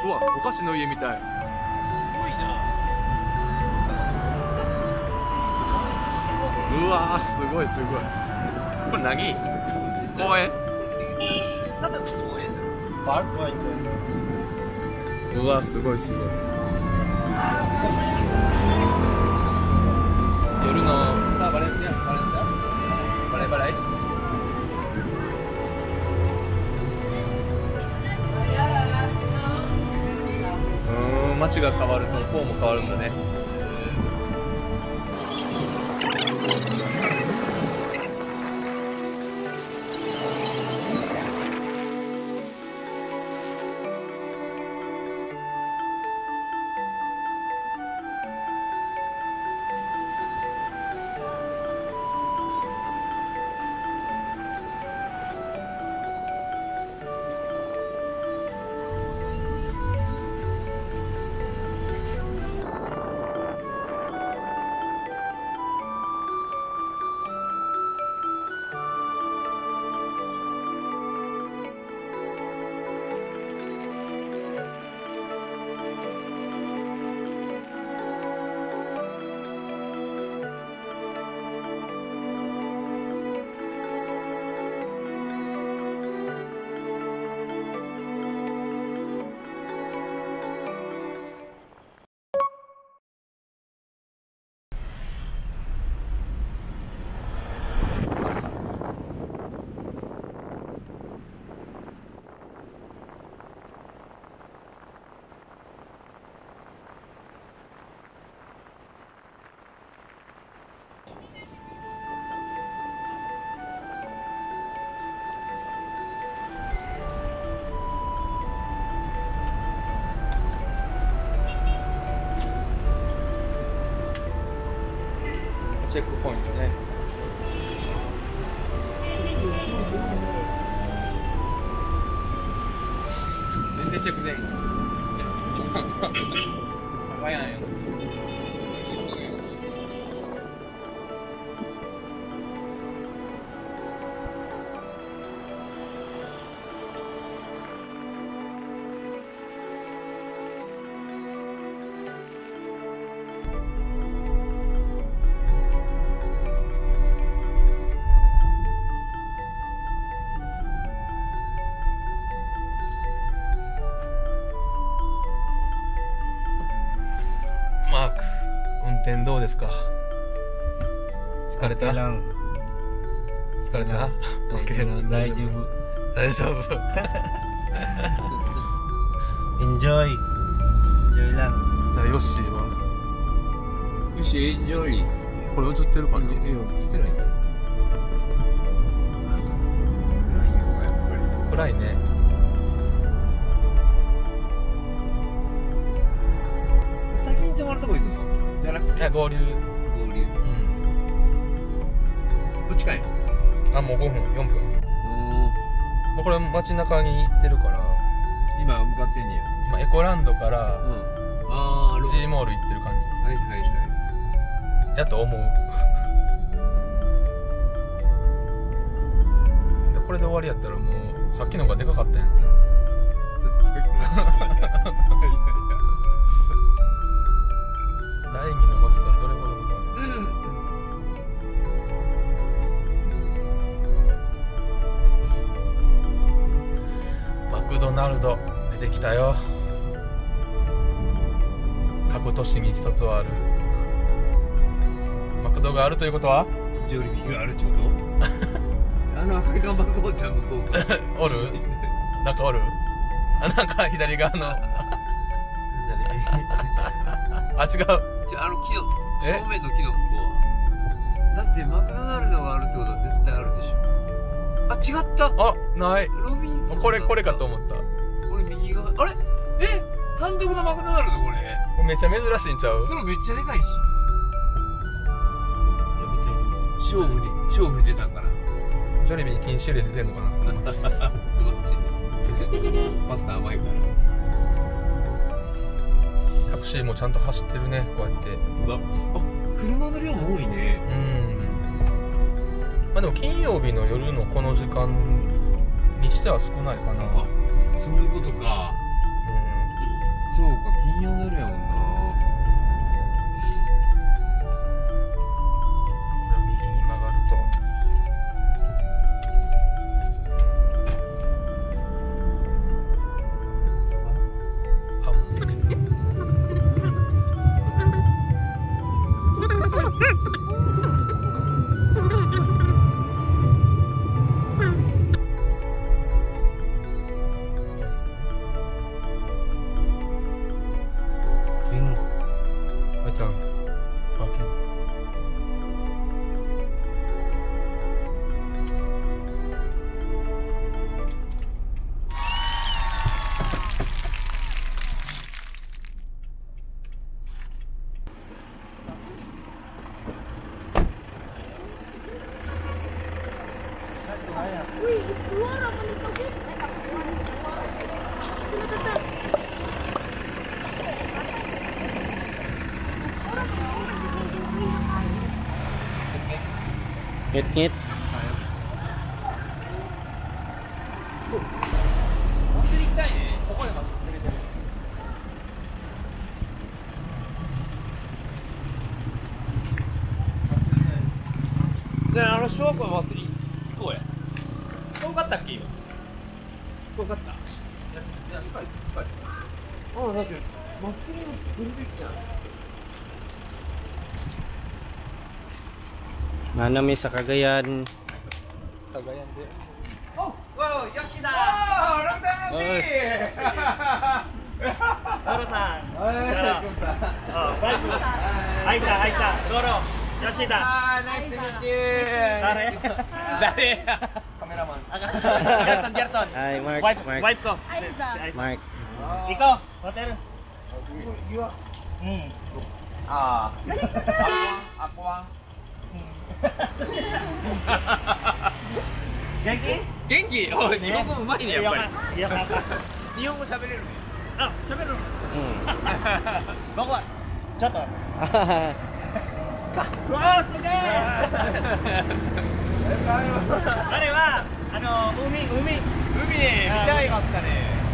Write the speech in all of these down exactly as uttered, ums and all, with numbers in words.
うわ、お菓子の家みたい。 すごいな。 うわー、すごいすごい。これ何？公園？ ただの公園だ。 パークは行く。 うわ、すごいすごい。夜のさあ、バレンシアバレンシアバレバレうーん、街が変わるとこうも変わるんだね。チェックポイントね。全然チェックできない。早いよ。マーク、運転どうですか？疲れた？疲れた？ 大丈夫。 大丈夫。 Enjoy. Enjoy lang。 じゃあヨッシーは？ よし、エンジョイ。 これ映ってるかな？ いや、映ってないんだ。 暗いね。 先に泊まるとこ行くの？じゃなくて。 あ、合流。 合流。 うん。 こっちかい。 あ、もうごふん、よんぷん。もうこれ街中に行ってるから。 今向かってんねや。 今エコランドからうん。あー、 G モール行ってる感はいはいはじ。やと思う。これで終わりやったらもうさっきのがでかかったやん。第二の街とはどれほどか。マクドナルド出てきたよ。各都市に一つはある。マクドがあるということはジョリビーがあるってことあの赤い看板そうちゃん向こうからおるなんかおるあ、なんか左側のあ、違う。 じゃあ、あの木のえ正面の木の向こうはだってマクドナルドがあるってことは絶対あるでしょ。あ、違った。 あ、ない。 ロビンソンだった。 これこれかと思った。 これ右側。あれえ単独のマクドナルドこれ。 これめっちゃ珍しいんちゃう？ それめっちゃでかいし。勝負に勝負に出たんかな。 ジョリビーに禁止令出てんのかなどっちにパスタ甘いから。 タクシーもちゃんと走ってるね、こうやって。 あ、車の量も多いね。 うん。まあでも金曜日の夜のこの時間にしては少ないかな。 あ、そういうことか。 そうか、金曜の夜やもんな。 これを右に曲がると Ngit-ngit. で、あの小学校の祭り行こうや。遠かったっけ今。遠かった。いや、近い、近い。ああ、だって祭りの来るべきじゃん。 Manami sa Cagayan. Cagayan din. Oh! Wow! Yoshida! Oh! Long time no see! Doro-san. Ay, Oh, bye. Aisa, Aisa. Doro. Yoshida. Ah, nice to meet you! Dare. Dare! Cameraman. Gerson, Gerson. Ay, Mark. Wife, Mark. wife ko. Aiza. Mark. Ikaw, hotel. You are... Hmm. Ah. Ako ang... Genki? 元気おい、日本語うまいね、やっぱり。 いや、なんか。 日本語喋れるね。 あ、喋る。 Hmm. 僕は、ちょっと。うわー、すげえ。あれは、あの、海、海。 海ね、見たいかったね。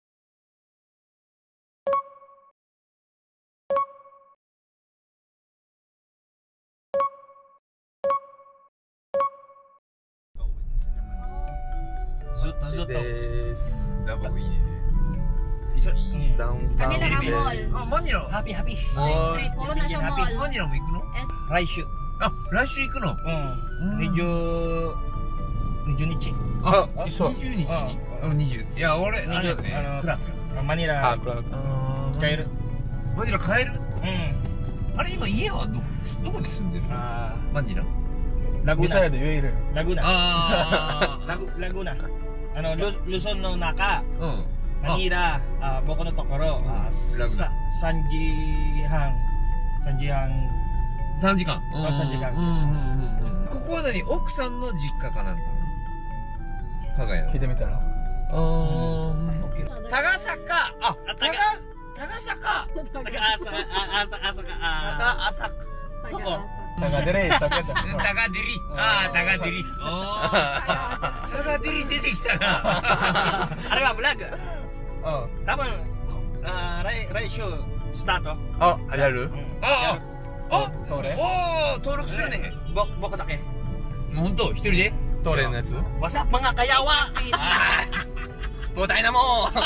ずっと、ずっと。 ですラボいいね。 一緒に。 ダウンタウン Kanila ang mall. あ、マニラ。 ハッピー、ハッピー。 Street, puro na siya mall. マニラも行くの？ 来週。 あ、来週行くの？ うん。 うん二十、二十日。 あ、 一緒にじゅうにちに。 ううん、にじゅう。いや、俺、あれだあねの。 クラブ。 マニラあ、クラブあ帰る。 マニラ帰る？ うん。 あれ、今家はど、どこに住んでるの？ あマニラ。 ー、ラグミサイナ。 で言えるラグナ。 あラグ、ラグナ。あの、ル、ルソンの中、 ー。うん。 マニラ、あ、僕のところ、あ、 ラグナさ、三時半、三時半、 さんじかん。 あさんじかんうんうんうんうん。ここは何？奥さんの実家かなんかな？加賀屋。 聞いてみたらあー。高坂あ、 あ高、高坂なんか、あ、さ、あ、あ、さ、あ、さか、あ、 高朝どこタガデレイサケタ高デリ。あー、高デリ。あー。高デリ出てきたな。 あれはブラック。 うん多分、あ、来、来週、スタート。 あ、やるうんああそれおー、登録するね。 ぼ、僕だけ。 ほんと一人でトレのやつ What's up, mga kayawa? ボタイナモ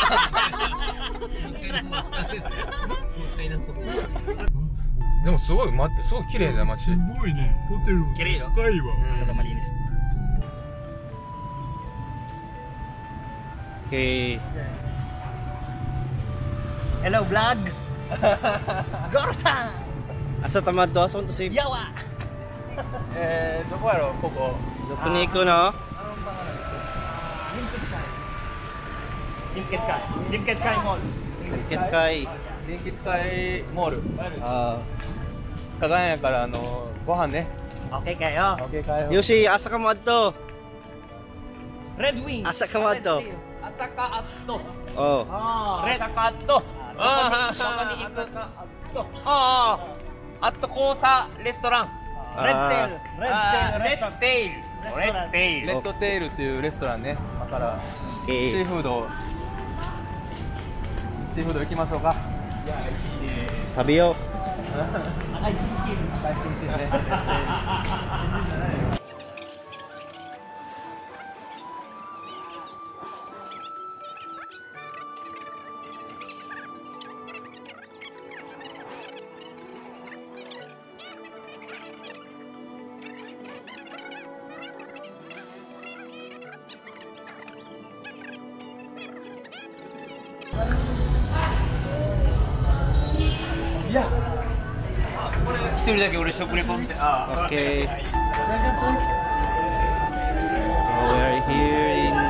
でもすごい、ま、すごい綺麗な街。 ごいね。ホテルも綺麗よ。 高いわ。 Kata malinis. Okay. Hello, vlog. Gorta. Asa tamad to? Asa to si Yawa. えー、どこやろここ。 Dokuniko no? Jingkit Kai. Jingkit Kai Mall. Kit Kai. 電気街モール。 Ah. 火山やからあのご飯ね。 Okay kayo. OK 帰ろう。 Yoshi, asa ka mo adto? Red Wing. Asa ka mo adto? 朝かアット。 Oh. Red. 朝かアット。 あーそこに行く。ああ、アット交差レストラン。 Red Tail. Red あー Tail. レッドテイル。レッドテイル。 レッドテールっていうレストランね。だからシ Okay. ーフードシーフード行きましょうか。 食べよう。 一人だけ俺食レポみたい。ああ、 Okay. Oh, we are here in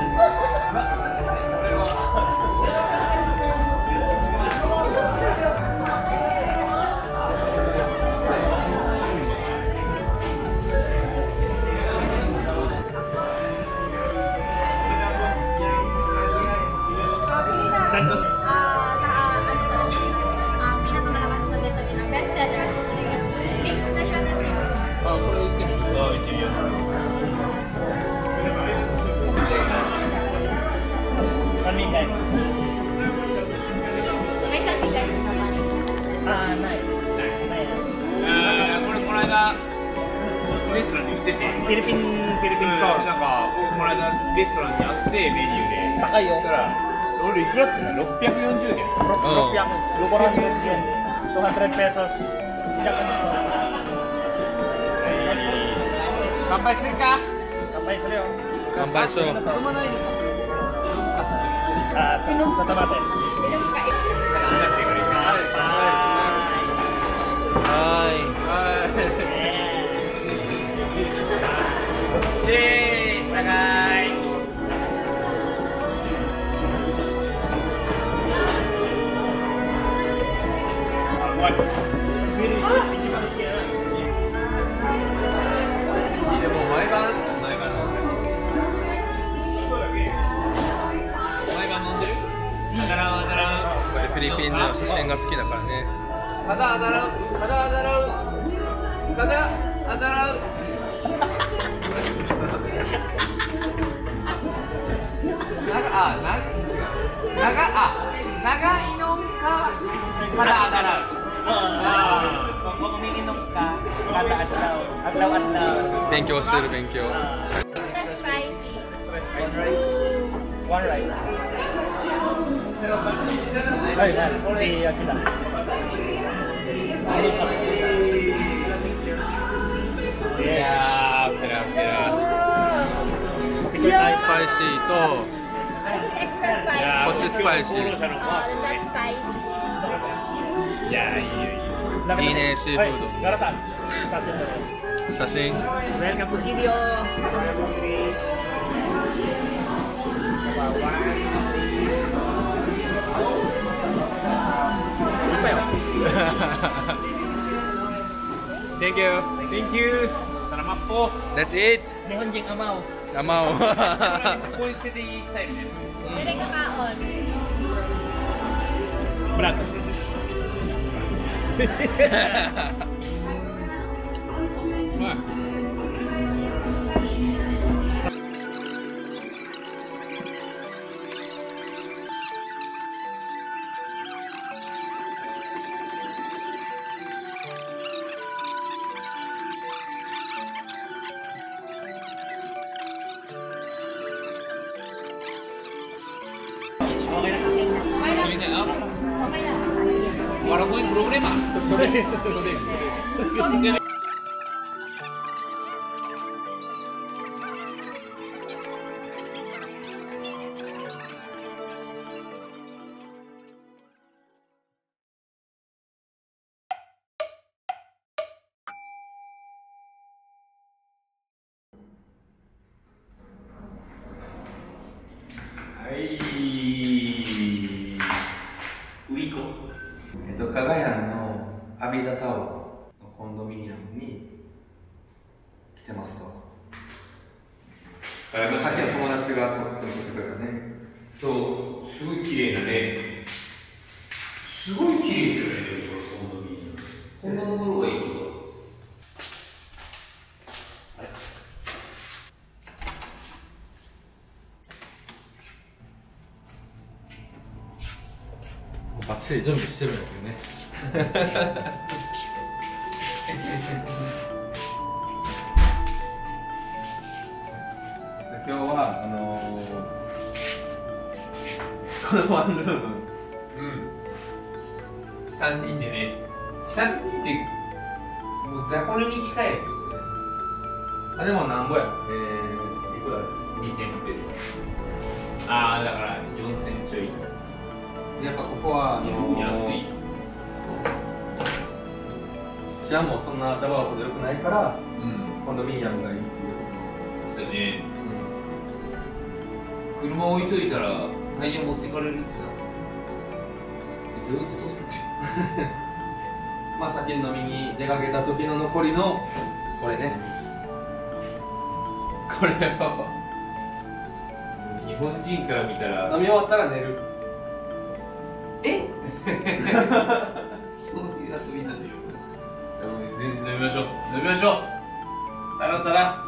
Ah, sa ano to? Ang pinakamalakas na benta din ang bestseller. Mix na siya na siya. あ、これ言ってみる。あ、言ってみよう。 Sanmingay. May sanbigay sa naman. Ah, nay. Nay. あーこれこの間レストランで売ってて、 Philippine うん Philippine な store. んか僕この間レストランにあってメニューで。 高いよそしたら俺いくらっつったの？ろっぴゃくよんじゅうえん。 Rupiah. four hundred yen. two hundred pesos. Tidak kan semua. 乾杯するか？ Kampay sa iyo. 乾杯しよう。 飲まないで。 Ah, tatamate. Bilang ka はい。 シェー高い。でも前が前が前が飲んでる？当たらん当たらん。 これフィリピンの写真が好きだからね。 ただ当たらん。ただ当たらん。ただ当たらん。長あ長長あ長いのかただ当たらん。 Kung umiinom ka, kada adlaw, adlaw-adlaw. 勉強してる勉強。 extra spicy. One rice. One rice. Ay, yan. Si Yoshida. Yeah, pera pera. スパイシーと This is extra spicy. こっちスパイシー。 Uh, that's spicy. Yeah, you. いいねシーフード。 Garasan. 写真。 Welcome to Studio. Welcome please. Thank you. Thank you. Salamat po. That's it. Nihonjin amaw. Amaw. ここに捨てていいスタイルね。 Pwede ka kaon. Brad. Okay lang. Sige na, ah. Okay lang. Wala mo yung problema. Ikaw- はい。ウイコ。 えっと加賀屋の阿弥陀タワーのコンドミニアムに来てますと。 さっきさっきの友達が撮ってくれたね。 そう、すごい綺麗なね。すごい綺麗じゃないですか、このビーチ。こんなところがいいとか。 おバッチリ準備してるんだけどね今日はあのー、このワンルームうんさんにんでねさんにんってもうザコルに近いよねあでもなんぼやえー、いくらにせんペソああだからよんせんちょいやっぱここはあのー、 安い治安もそんなダバーほど良くないからうんコンドミニアムがいいっていうそうね、うん、車置いといたらタイヤ持ってかれるってさどういうことまあ先飲みに出かけた時の残りのこれねこれは日本人から見たら飲み終わったら寝るえそういう遊びなんだよ。飲みましょう飲みましょうたらたら